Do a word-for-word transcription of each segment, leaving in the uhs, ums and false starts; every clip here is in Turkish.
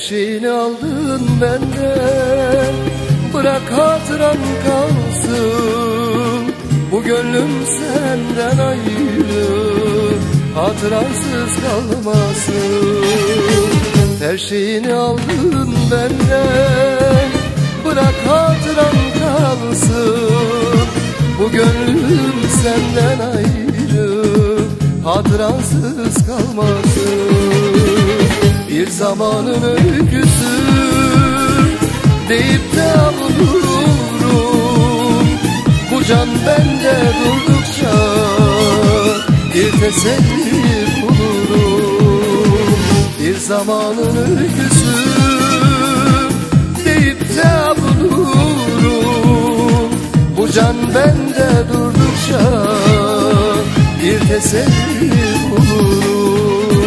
şeyini aldın benden, bırak hatıran kalsın. Bu gönlüm senden ayrı, hatırasız kalmasın. Her şeyini aldın benden, bırak hatıran kalsın. Bu gönlüm senden ayrı, hatırasız kalmasın. Bir zamanın öyküsü deyip de avunurum. Bu can bende durdukça bir teselli bulurum. Bir zamanın öyküsü deyip de avunurum. Bu can bende durdukça bir teselli bulurum.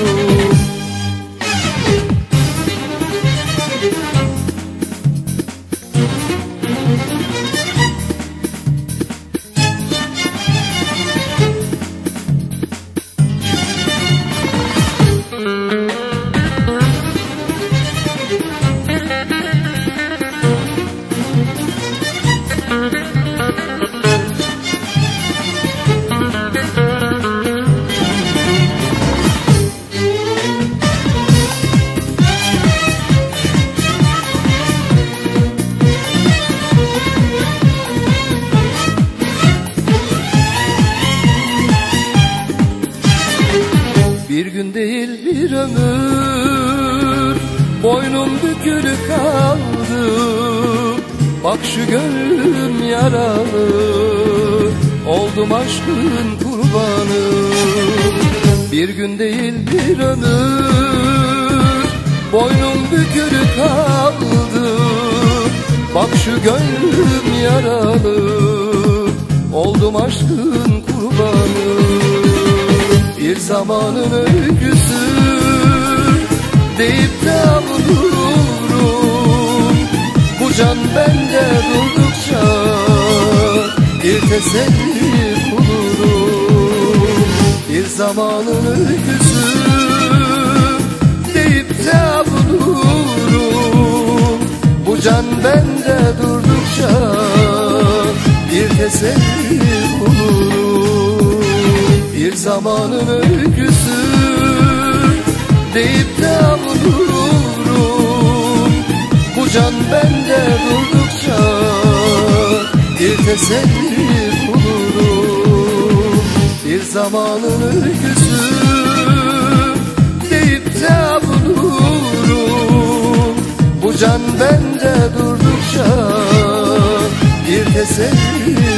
Bir gün değil bir ömür boynum bükülü kaldı. Bak şu gönlüm yaralı, oldum aşkın kurbanı. Bir gün değil bir ömür boynum bükülü kaldı. Bak şu gönlüm yaralı, oldum aşkın kurbanı. Bir zamanın öyküsü deyip de avunurum. Bu can bende durdukça bir teselli bulurum. Bir zamanın öyküsü deyip de avunurum. Bu can bende durdukça bir teselli bulurum. Bir zamanın öyküsü deyip de avunurum. Bu can bende durdukça bir teselli bulurum. Bir zamanın öyküsü deyip de avunurum. Bu can bende durdukça bir teselli